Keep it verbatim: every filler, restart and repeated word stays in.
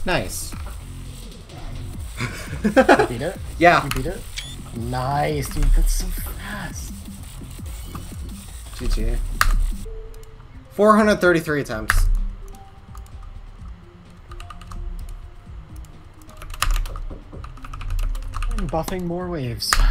Nice. You beat it? Yeah. You beat it? Nice, dude. That's so fast. G G. four hundred thirty-three attempts. I'm buffing more waves.